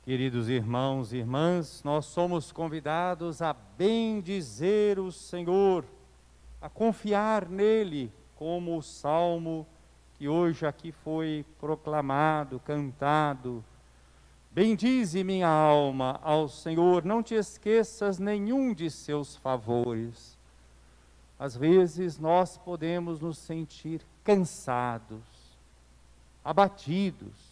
Queridos irmãos e irmãs, nós somos convidados a bendizer o Senhor, a confiar nele, como o salmo que hoje aqui foi proclamado, cantado. Bendize minha alma ao Senhor, não te esqueças nenhum de seus favores. Às vezes nós podemos nos sentir cansados, abatidos,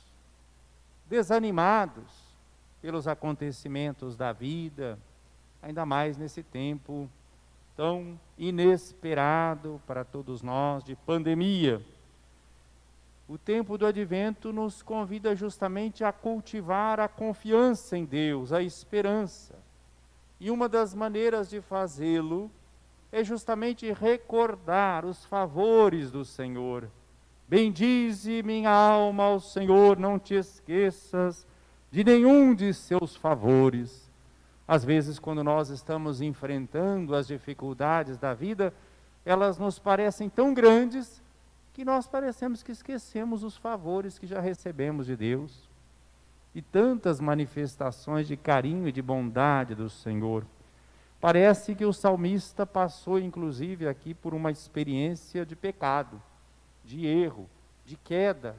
desanimados pelos acontecimentos da vida, ainda mais nesse tempo tão inesperado para todos nós de pandemia. O tempo do Advento nos convida justamente a cultivar a confiança em Deus, a esperança. E uma das maneiras de fazê-lo é justamente recordar os favores do Senhor. Bendize minha alma ao Senhor, não te esqueças de nenhum de seus favores. Às vezes, quando nós estamos enfrentando as dificuldades da vida, elas nos parecem tão grandes que nós parecemos que esquecemos os favores que já recebemos de Deus. E tantas manifestações de carinho e de bondade do Senhor. Parece que o salmista passou, inclusive, aqui por uma experiência de pecado, de erro, de queda.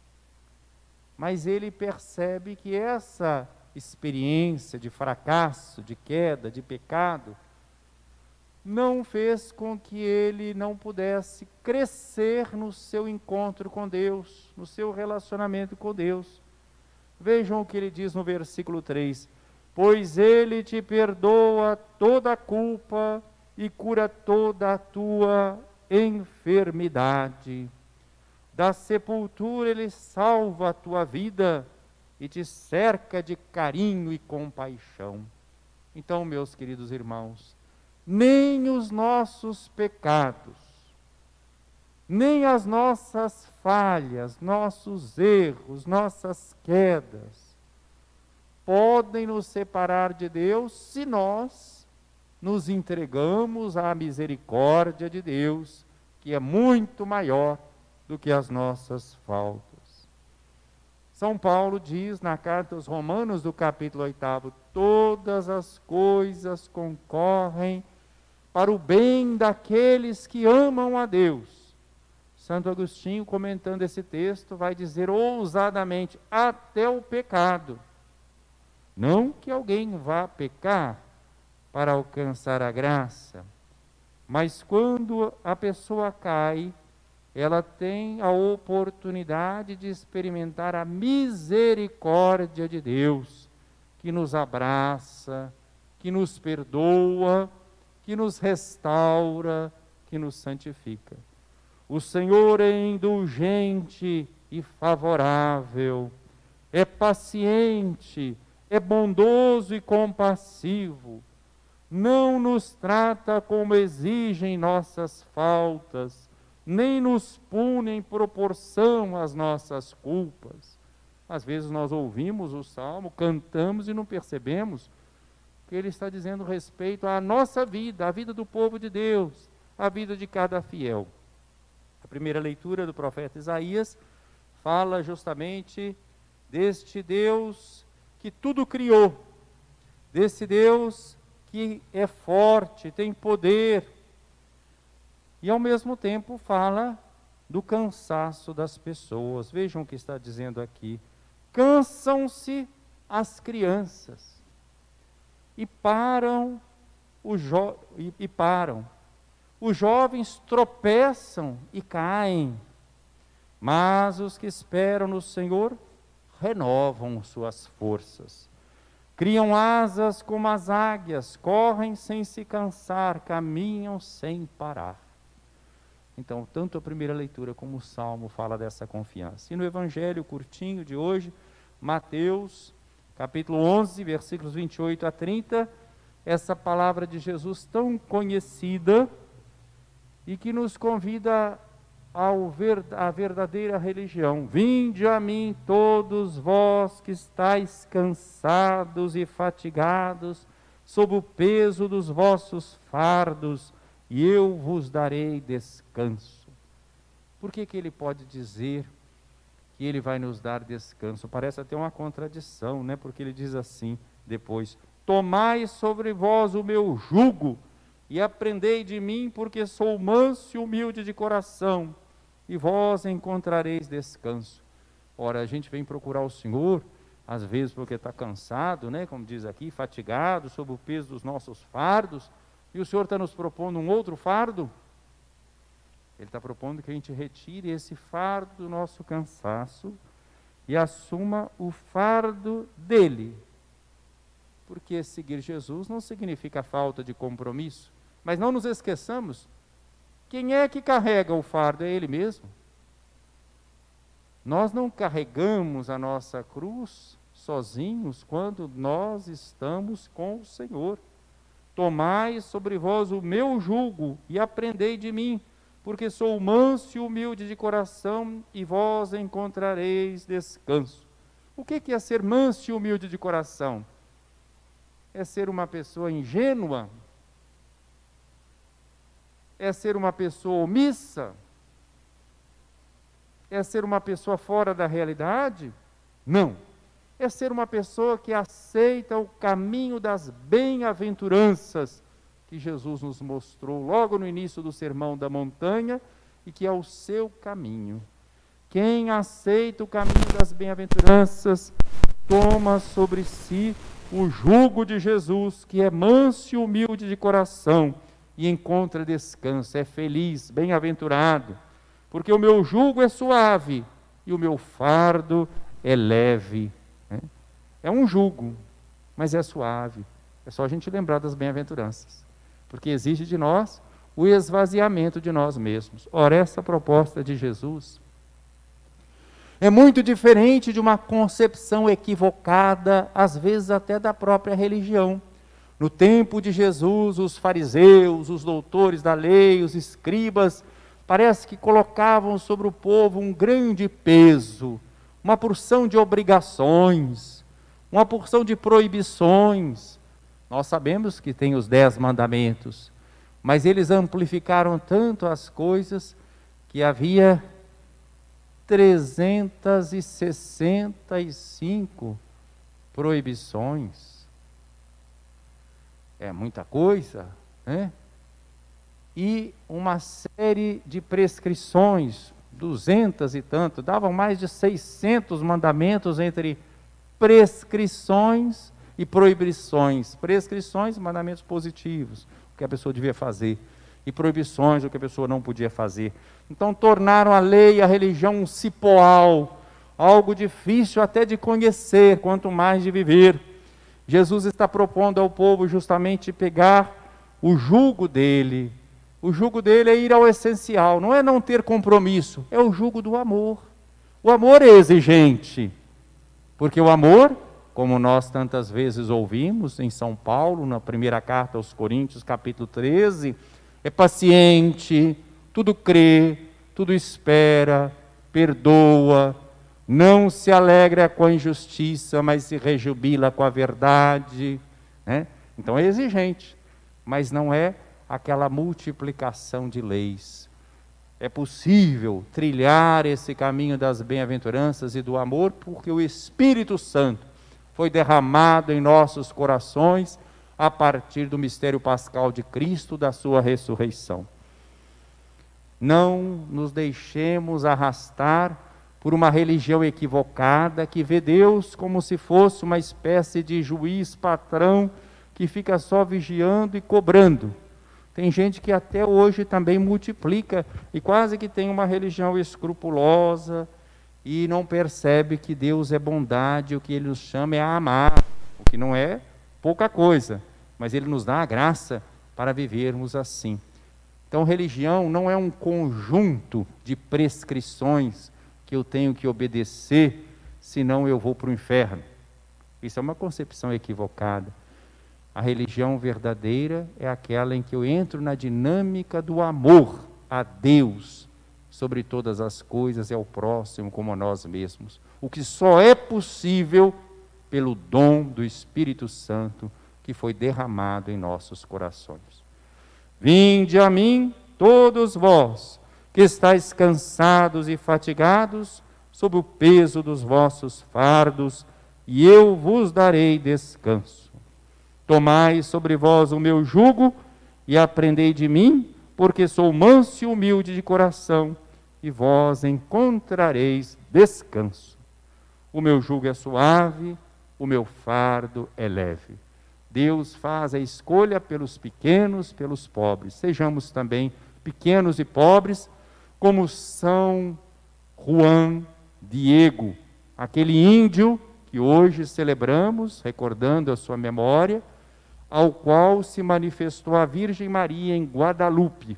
Mas ele percebe que essa experiência de fracasso, de queda, de pecado, não fez com que ele não pudesse crescer no seu encontro com Deus, no seu relacionamento com Deus. Vejam o que ele diz no versículo 3: pois ele te perdoa toda a culpa e cura toda a tua enfermidade. Da sepultura ele salva a tua vida e te cerca de carinho e compaixão. Então, meus queridos irmãos, nem os nossos pecados, nem as nossas falhas, nossos erros, nossas quedas, podem nos separar de Deus se nós nos entregamos à misericórdia de Deus, que é muito maior do que as nossas faltas. São Paulo diz na carta aos Romanos, do capítulo 8, todas as coisas concorrem para o bem daqueles que amam a Deus. Santo Agostinho, comentando esse texto, vai dizer ousadamente, até o pecado. Não que alguém vá pecar para alcançar a graça, mas quando a pessoa cai, ela tem a oportunidade de experimentar a misericórdia de Deus, que nos abraça, que nos perdoa, que nos restaura, que nos santifica. O Senhor é indulgente e favorável, é paciente, é bondoso e compassivo, não nos trata como exigem nossas faltas, nem nos pune em proporção às nossas culpas. Às vezes nós ouvimos o Salmo, cantamos e não percebemos que ele está dizendo respeito à nossa vida, à vida do povo de Deus, à vida de cada fiel. A primeira leitura do profeta Isaías fala justamente deste Deus que tudo criou, desse Deus que é forte, tem poder, e ao mesmo tempo fala do cansaço das pessoas. Vejam o que está dizendo aqui: cansam-se as crianças e param os jovens tropeçam e caem, mas os que esperam no Senhor renovam suas forças, criam asas como as águias, correm sem se cansar, caminham sem parar. Então, tanto a primeira leitura como o Salmo fala dessa confiança. E no Evangelho curtinho de hoje, Mateus, capítulo 11, versículos 28 a 30, essa palavra de Jesus tão conhecida e que nos convida à verdadeira religião. Vinde a mim todos vós que estáis cansados e fatigados, sob o peso dos vossos fardos, e eu vos darei descanso. Por que ele pode dizer que ele vai nos dar descanso. Parece até uma contradição, né? Porque ele diz assim depois: tomai sobre vós o meu jugo e aprendei de mim, porque sou manso e humilde de coração, e vós encontrareis descanso. Ora, a gente vem procurar o Senhor, às vezes porque está cansado, né? Como diz aqui, fatigado, sob o peso dos nossos fardos, e o Senhor está nos propondo um outro fardo. Ele está propondo que a gente retire esse fardo do nosso cansaço e assuma o fardo dele. Porque seguir Jesus não significa falta de compromisso. Mas não nos esqueçamos, quem é que carrega o fardo? É Ele mesmo. Nós não carregamos a nossa cruz sozinhos quando nós estamos com o Senhor. Tomai sobre vós o meu jugo e aprendei de mim, porque sou manso e humilde de coração, e vós encontrareis descanso. O que é ser manso e humilde de coração? É ser uma pessoa ingênua? É ser uma pessoa omissa? É ser uma pessoa fora da realidade? Não. É ser uma pessoa que aceita o caminho das bem-aventuranças que Jesus nos mostrou logo no início do Sermão da Montanha, e que é o seu caminho. Quem aceita o caminho das bem-aventuranças toma sobre si o jugo de Jesus, que é manso e humilde de coração, e encontra descanso, é feliz, bem-aventurado, porque o meu jugo é suave e o meu fardo é leve. É um jugo, mas é suave. É só a gente lembrar das bem-aventuranças, porque exige de nós o esvaziamento de nós mesmos. Ora, essa proposta de Jesus é muito diferente de uma concepção equivocada, às vezes até da própria religião. No tempo de Jesus, os fariseus, os doutores da lei, os escribas, parece que colocavam sobre o povo um grande peso, uma porção de obrigações, uma porção de proibições. Nós sabemos que tem os 10 mandamentos, mas eles amplificaram tanto as coisas que havia 365 proibições. É muita coisa, né? E uma série de prescrições, 200 e tanto, davam mais de 600 mandamentos entre prescrições e proibições. Prescrições, mandamentos positivos, o que a pessoa devia fazer, e proibições, o que a pessoa não podia fazer. Então tornaram a lei e a religião um cipoal, algo difícil até de conhecer, quanto mais de viver. Jesus está propondo ao povo justamente pegar o jugo dele. O jugo dele é ir ao essencial, não é não ter compromisso, é o jugo do amor. O amor é exigente, porque o amor, como nós tantas vezes ouvimos em São Paulo, na primeira carta aos Coríntios, capítulo 13, é paciente, tudo crê, tudo espera, perdoa, não se alegra com a injustiça, mas se rejubila com a verdade, né? Então é exigente, mas não é aquela multiplicação de leis. É possível trilhar esse caminho das bem-aventuranças e do amor, porque o Espírito Santo foi derramado em nossos corações a partir do mistério pascal de Cristo, da sua ressurreição. Não nos deixemos arrastar por uma religião equivocada, que vê Deus como se fosse uma espécie de juiz patrão, que fica só vigiando e cobrando. Tem gente que até hoje também multiplica, e quase que tem uma religião escrupulosa, e não percebe que Deus é bondade, o que Ele nos chama é a amar, o que não é pouca coisa, mas Ele nos dá a graça para vivermos assim. Então, religião não é um conjunto de prescrições que eu tenho que obedecer, senão eu vou para o inferno. Isso é uma concepção equivocada. A religião verdadeira é aquela em que eu entro na dinâmica do amor a Deus sobre todas as coisas, e ao próximo como a nós mesmos. O que só é possível pelo dom do Espírito Santo que foi derramado em nossos corações. Vinde a mim, todos vós, que estáis cansados e fatigados, sob o peso dos vossos fardos, e eu vos darei descanso. Tomai sobre vós o meu jugo e aprendei de mim, porque sou manso e humilde de coração, e vós encontrareis descanso. O meu jugo é suave, o meu fardo é leve. Deus faz a escolha pelos pequenos, pelos pobres. Sejamos também pequenos e pobres, como São Juan Diego, aquele índio que hoje celebramos, recordando a sua memória, ao qual se manifestou a Virgem Maria em Guadalupe.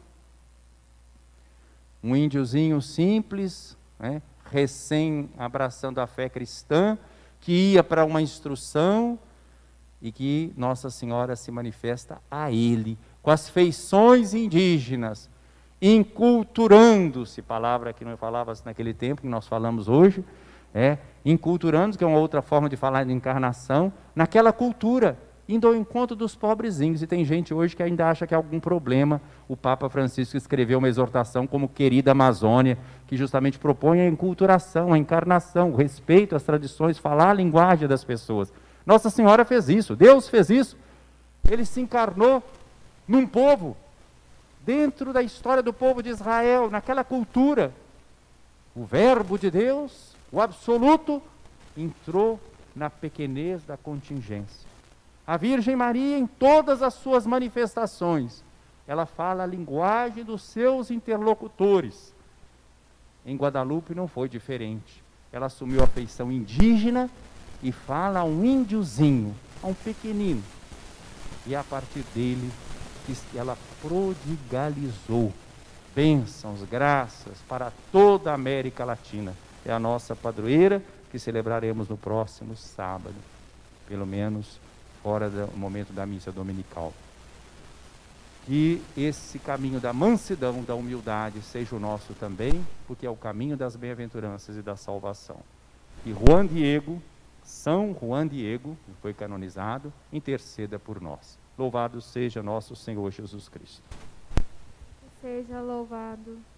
Um índiozinho simples, né, recém abraçando a fé cristã, que ia para uma instrução e que Nossa Senhora se manifesta a ele, com as feições indígenas, enculturando-se, palavra que não falava-se naquele tempo, que nós falamos hoje, enculturando, que é uma outra forma de falar de encarnação, naquela cultura, indo ao encontro dos pobrezinhos. E tem gente hoje que ainda acha que há algum problema. O Papa Francisco escreveu uma exortação como Querida Amazônia, que justamente propõe a enculturação, a encarnação, o respeito às tradições, falar a linguagem das pessoas. Nossa Senhora fez isso, Deus fez isso. Ele se encarnou num povo, dentro da história do povo de Israel, naquela cultura. O Verbo de Deus, o absoluto, entrou na pequenez da contingência. A Virgem Maria, em todas as suas manifestações, ela fala a linguagem dos seus interlocutores. Em Guadalupe não foi diferente. Ela assumiu a feição indígena e fala a um índiozinho, a um pequenino. E a partir dele, ela prodigalizou bênçãos, graças para toda a América Latina. É a nossa padroeira, que celebraremos no próximo sábado, pelo menos fora do momento da missa dominical. Que esse caminho da mansidão, da humildade, seja o nosso também, porque é o caminho das bem-aventuranças e da salvação. E Juan Diego, São Juan Diego, que foi canonizado, interceda por nós. Louvado seja nosso Senhor Jesus Cristo. Seja louvado.